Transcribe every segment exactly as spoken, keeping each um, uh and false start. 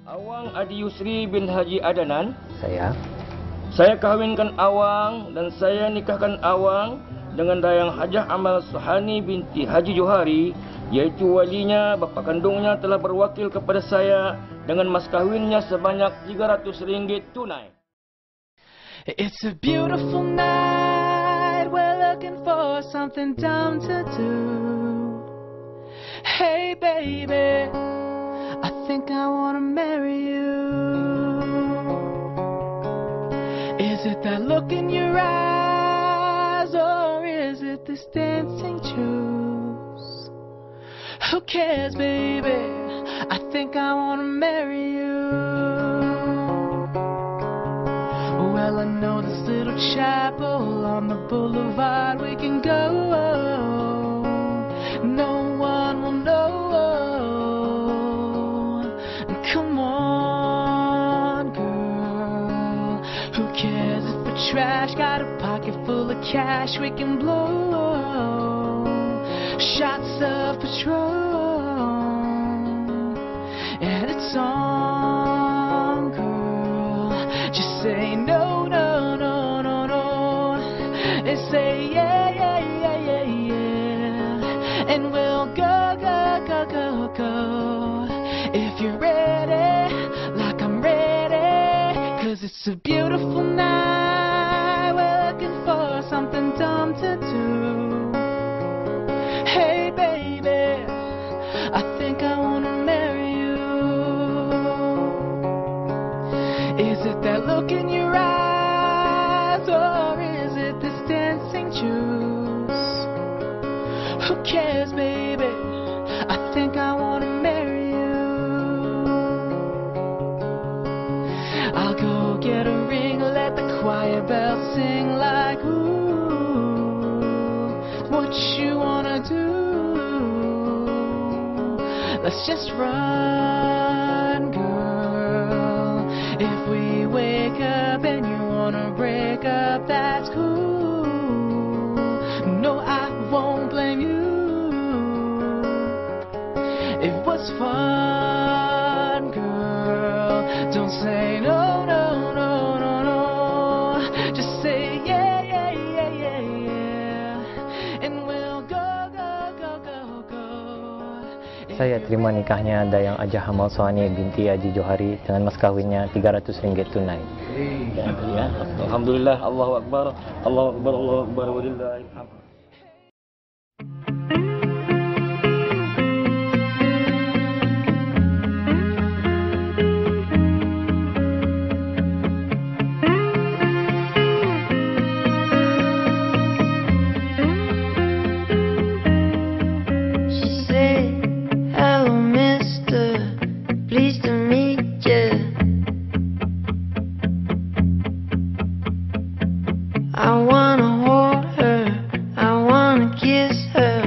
Awang Adi Yusri bin Haji Adanan. Saya. Saya kahwinkan Awang dan saya nikahkan Awang dengan Dayang Hajah Amal Suhani binti Haji Johari, iaitu walinya, bapa kandungnya telah berwakil kepada saya dengan mas kahwinnya sebanyak tiga ratus ringgit tunai. It's a beautiful night, we're looking for something dumb to do. Hey baby, I think I wanna marry you. Is it that look in your eyes, or is it this dancing juice? Who cares, baby? I think I wanna marry you. Well, I know this little chapel on the boulevard we can go. No one will know. Come on, girl. Who cares if we're trash? Got a pocket full of cash we can blow. Shots of Patron, and it's on, girl. Just say no, no, no, no, no. And say yeah, yeah, yeah, yeah, yeah. And we'll go, go, go, go, go. If you're ready, like I'm ready. Cause it's a beautiful night, we're looking for something dumb to do. Hey baby, I think I wanna marry you. Is it that look in your eyes, or is it this dancing juice? Who cares, baby? I think I wanna marry you. I'll go get a ring, let the choir bells sing like ooh. What you wanna do? Let's just run, girl. If we wake up and you wanna break up, that's cool. No, I won't blame you. It was fun, girl. Don't say no, no, no, no, no. Just say yeah, yeah, yeah, yeah, yeah. And we'll go, go, go, go, go. Saya terima nikahnya Dayang Hajah Amal Suhani binti Haji Johari dengan mas kahwinnya tiga ratus ringgit tunai. Ya, ya. Alhamdulillah, Allahu Akbar, Allahu Akbar, Allahu Akbar, walillahil hamd. I wanna hold her, I wanna kiss her.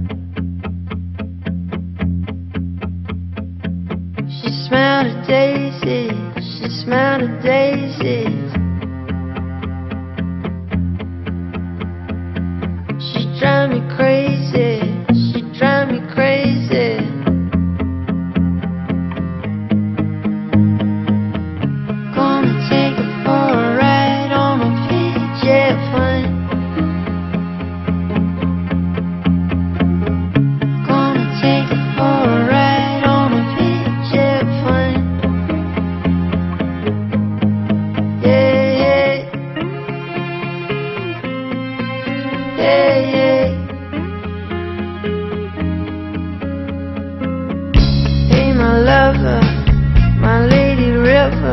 She smelled of daisies, she smelled of daisies. She drive me crazy, she drive me crazy. Gonna take her for a ride on my B J E Studio. Gonna take her for a ride on my B J E Studio. Yeah, yeah. Yeah, yeah. Hey, my lover, my lady river.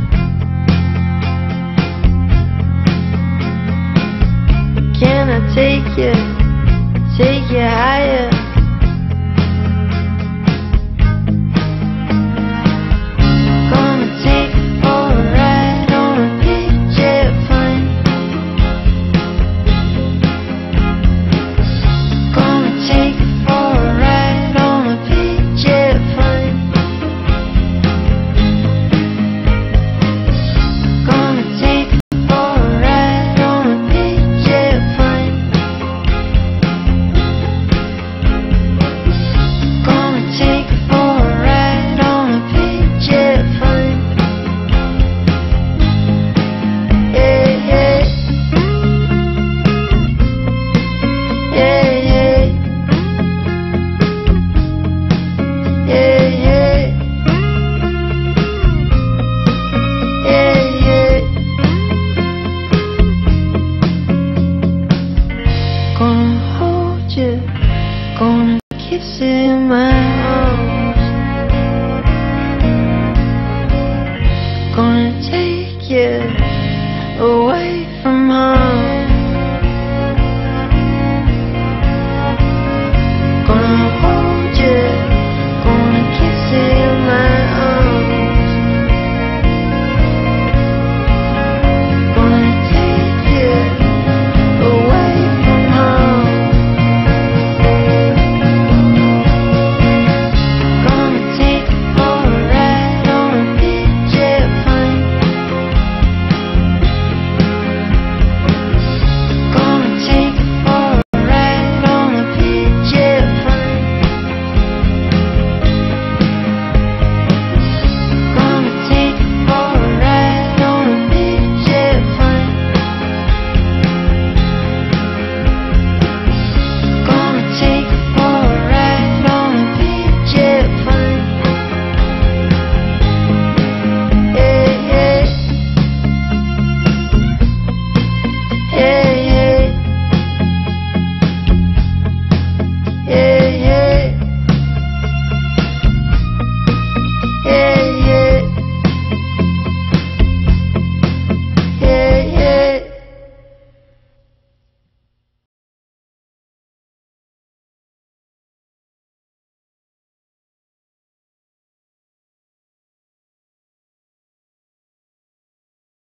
Can I take you, take you higher? Gonna take you for a ride on a B J E Studio. Gonna take you for a ride on a B J E Studio. Gonna take you for a ride on a B J E Studio. picture. Gonna kiss it in my